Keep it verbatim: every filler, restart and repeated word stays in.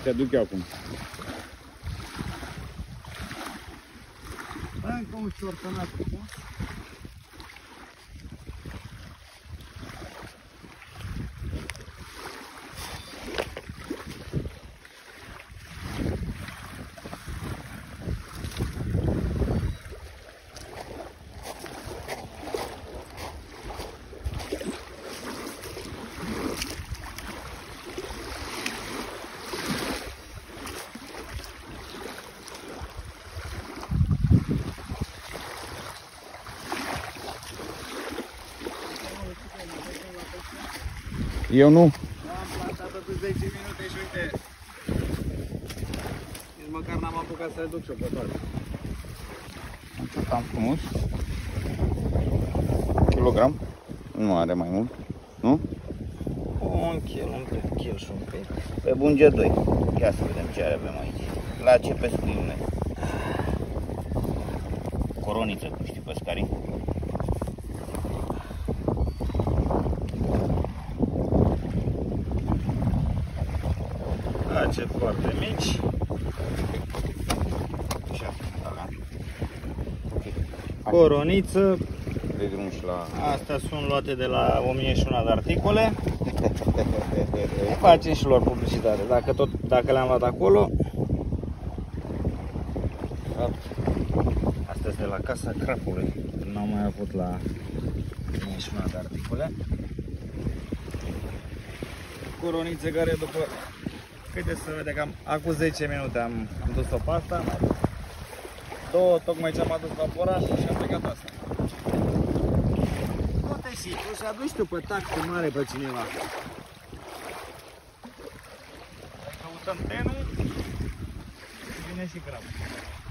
te duc eu acum. Încă un șorțănat frumos. Eu nu. Am plantat de zece minute și uite, nici măcar n-am apucat să le duc și-o pe toate. Cam frumos. Kilogram? Nu are mai mult, nu? Un kil, un kil și un pic. Pe bun G doi. Ia să vedem ce avem aici. La ce pescuim noi? Coroniță, tu știi pescarii? Ace foarte mici. Așa, da. Okay. Coroniță. De drum și la... Astea sunt luate de la o mie și una de articole. Facem și lor publicitate. Dacă, tot, dacă le-am luat acolo. Astea sunt de la Casa Crapului. N-am mai avut la o mie și una de articole. Coronițe care după... Haideți să vedem că am, acum zece minute am, am dus-o pe asta. Două, tocmai ce am adus vaporașul și am plecat asta. Poate și tu și aduci tu pe taxă mare pe cineva. Căutăm tenul și vine și crapul.